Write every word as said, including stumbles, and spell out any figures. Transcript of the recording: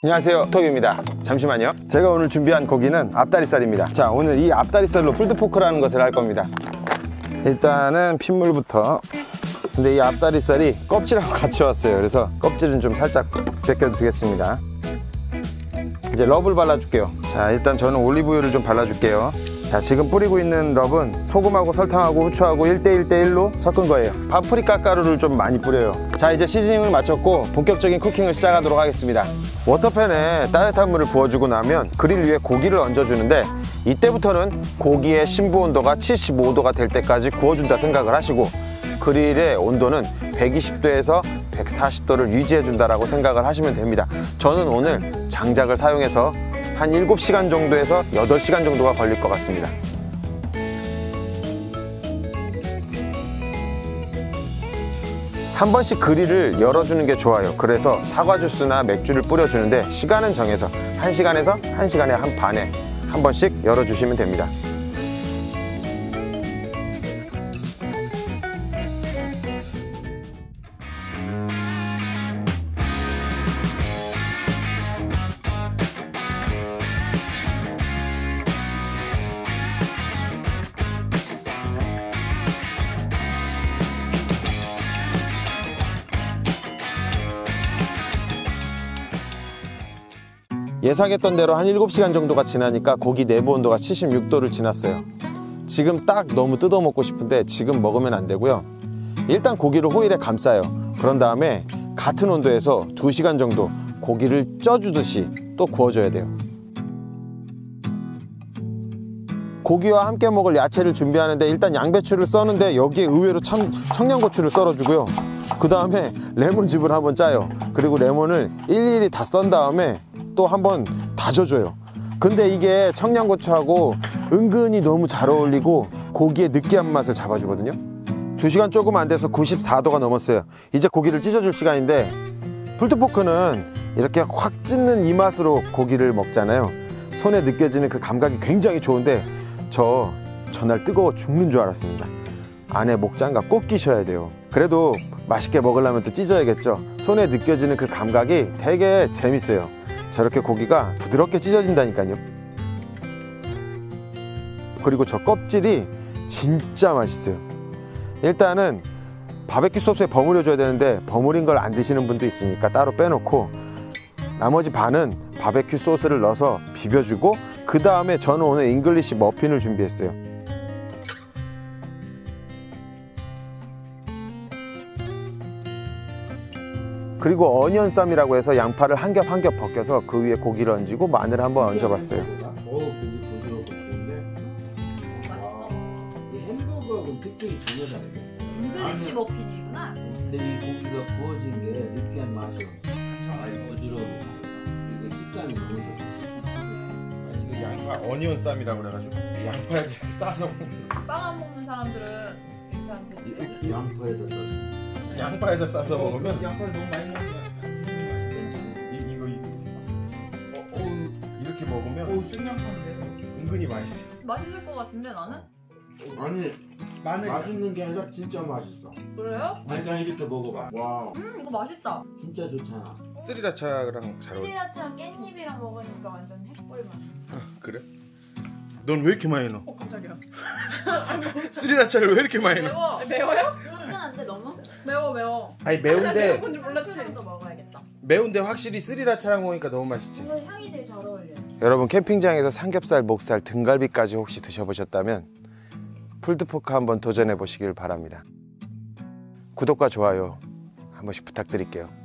안녕하세요, 톡입니다. 잠시만요. 제가 오늘 준비한 고기는 앞다리살입니다. 자, 오늘 이 앞다리살로 풀드포크라는 것을 할 겁니다. 일단은 핏물부터. 근데 이 앞다리살이 껍질하고 같이 왔어요. 그래서 껍질은 좀 살짝 벗겨주겠습니다. 이제 럽을 발라줄게요. 자, 일단 저는 올리브유를 좀 발라줄게요. 자, 지금 뿌리고 있는 럽은 소금하고 설탕하고 후추하고 일 대 일 대 일로 섞은 거예요. 파프리카 가루를 좀 많이 뿌려요. 자, 이제 시즈닝을 마쳤고 본격적인 쿠킹을 시작하도록 하겠습니다. 워터팬에 따뜻한 물을 부어주고 나면 그릴 위에 고기를 얹어주는데, 이때부터는 고기의 심부 온도가 칠십오 도가 될 때까지 구워준다 생각을 하시고, 그릴의 온도는 백이십 도에서 백사십 도를 유지해 준다라고 생각을 하시면 됩니다. 저는 오늘 장작을 사용해서 한 일곱 시간 정도에서 여덟 시간 정도가 걸릴 것 같습니다. 한 번씩 그릴을 열어주는 게 좋아요. 그래서 사과 주스나 맥주를 뿌려주는데 시간은 정해서 한 시간에서 한 시간에 한 반에 한 번씩 열어주시면 됩니다. 예상했던 대로 한 일곱 시간 정도가 지나니까 고기 내부 온도가 칠십육 도를 지났어요. 지금 딱 너무 뜯어 먹고 싶은데 지금 먹으면 안 되고요. 일단 고기를 호일에 감싸요. 그런 다음에 같은 온도에서 두 시간 정도 고기를 쪄주듯이 또 구워줘야 돼요. 고기와 함께 먹을 야채를 준비하는데, 일단 양배추를 써는데 여기에 의외로 참, 청양고추를 썰어주고요. 그 다음에 레몬즙을 한번 짜요. 그리고 레몬을 일일이 다 썬 다음에 또 한번 다져줘요. 근데 이게 청양고추하고 은근히 너무 잘 어울리고 고기의 느끼한 맛을 잡아주거든요. 두 시간 조금 안 돼서 구십사 도가 넘었어요. 이제 고기를 찢어줄 시간인데, 풀드포크는 이렇게 확 찢는 이 맛으로 고기를 먹잖아요. 손에 느껴지는 그 감각이 굉장히 좋은데 저 전날 뜨거워 죽는 줄 알았습니다. 안에 목장갑 꼭 끼셔야 돼요. 그래도 맛있게 먹으려면 또 찢어야겠죠. 손에 느껴지는 그 감각이 되게 재밌어요. 저렇게 고기가 부드럽게 찢어진다니까요. 그리고 저 껍질이 진짜 맛있어요. 일단은 바베큐 소스에 버무려 줘야 되는데 버무린 걸 안 드시는 분도 있으니까 따로 빼놓고, 나머지 반은 바베큐 소스를 넣어서 비벼주고, 그 다음에 저는 오늘 잉글리시 머핀을 준비했어요. 그리고 어니언 쌈이라고 해서 양파를 한 겹 한 겹 벗겨서 그 위에 고기를 얹고 마늘 한번 얹어봤어요. 어, 고기 부드럽고 좋은데. 맛있어. 이 햄버거하고는 특징이 전혀 다르네. 잉글리시 머핀이구나. 근데 이 고기가 구워진 게 느끼한 맛이 없어. 잘 부드러워. 이거 식감이 너무 좋아. 아니, 이거 양파 어니언 쌈이라고 그래가지고 양파에 싸서 빵 안 먹는 사람들은 괜찮은데. 양파에다 써서. 양파에다 싸서 먹으면 양파를 너무 많이 먹는 거야. 이, 이거 이, 어, 어, 이렇게 먹으면 오, 생양파인데. 은근히 맛있어. 맛있을 것 같은데 나는? 아니, 마늘. 맛있는 게 아니라 진짜 맛있어. 그래요? 일단 이렇게 먹어봐. 와, 음 이거 맛있다. 진짜 좋잖아. 스리라차랑 잘 어울려. 스리라차랑 깻잎이랑 먹으니까 완전 핵꿀맛. 그래? 넌 왜 이렇게 많이 넣어? 어 깜짝이야. 스리라차를 왜 이렇게 많이 넣어? 매워. 매워요? 은근한데 너무? 매워 매워. 아니, 매운 매운데 건지 몰랐지. 도 먹어야겠다. 매운데 확실히 스리라차랑 먹으니까 너무 맛있지. 이거 향이 되게 잘 어울려요. 여러분, 캠핑장에서 삼겹살, 목살, 등갈비까지 혹시 드셔보셨다면 풀드포크 한번 도전해 보시길 바랍니다. 구독과 좋아요 한 번씩 부탁드릴게요.